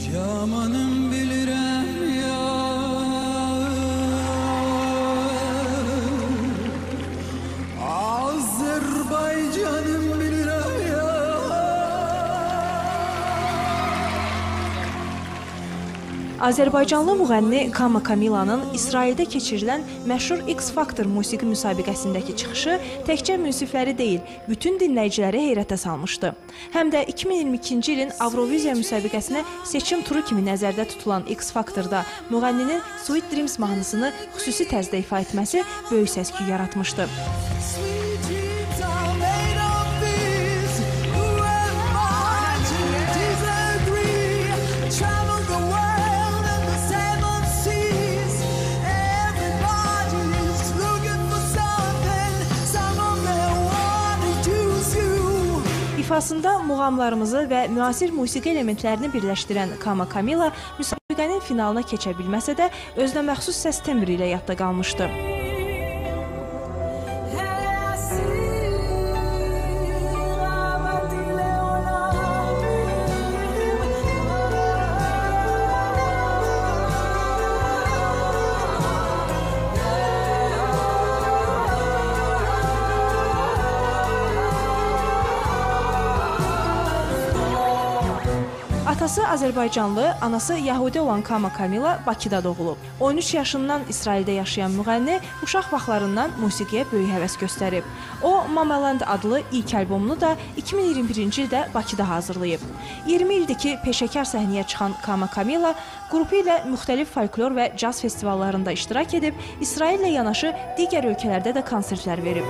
Yamanım bilirəm ya, Azərbaycanım bilirəm ya. Azərbaycanlı müğənni Kama Kamila'nın İsraildə keçirilən məşhur X Factor musiqi müsabiqəsindəki çıxışı təkcə münsifləri deyil, bütün dinləyiciləri heyrətə salmışdı. Həm də 2022-ci ilin Avroviziya müsabiqəsinə seçim turu kimi nəzərdə tutulan X Factor'da müğənninin Sweet Dreams mahnısını xüsusi tərzdə ifa etməsi böyük səs-küy yaratmışdı. İfasında muğamlarımızı və müasir musiqi elementlərini birləşdirən Kama Kamila müsabiqənin finalına keçə bilməsə də özünə məxsus səs tembri ilə yadda qalmışdı. Atası Azərbaycanlı, anası Yahudi olan Kama Kamila Bakıda doğulub. 13 yaşından İsraildə yaşayan müğənni uşaq vaxtlarından musiqiyə böyük həvəs göstərib. O, Mamaland adlı ilk albomunu da 2021-ci ildə Bakıda hazırlayıb. 20 ildir ki, peşəkar səhnəyə çıxan Kama Kamila qrupu ilə müxtəlif folklor və caz festivallarında iştirak edib, İsraillə yanaşı digər ölkələrdə də konsertlər verib.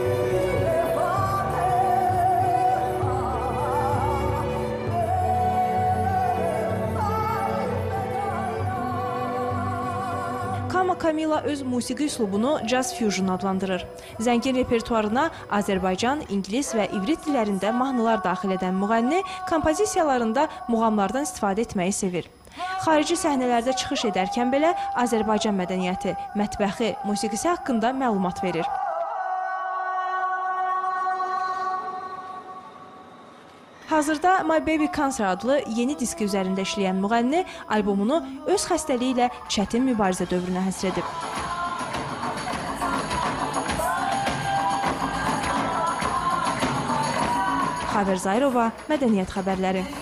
Kama Kamila öz musiqi üslubunu Jazz Fusion adlandırır. Zəngin repertuarına Azərbaycan, İngilis və İvrit dillərində mahnılar daxil edən müğənni kompozisiyalarında muğamlardan istifadə etməyi sevir. Xarici səhnələrdə çıxış edərkən belə Azərbaycan mədəniyyəti, mətbəxi, musiqisi haqqında məlumat verir. Hazırda My Baby Cancer adlı yeni diski üzərində işləyən müğənni albomunu öz xəstəliyi ilə çətin mübarizə dövrünə həsr edib. Xavər Zayrova, Mədəniyyət xəbərləri.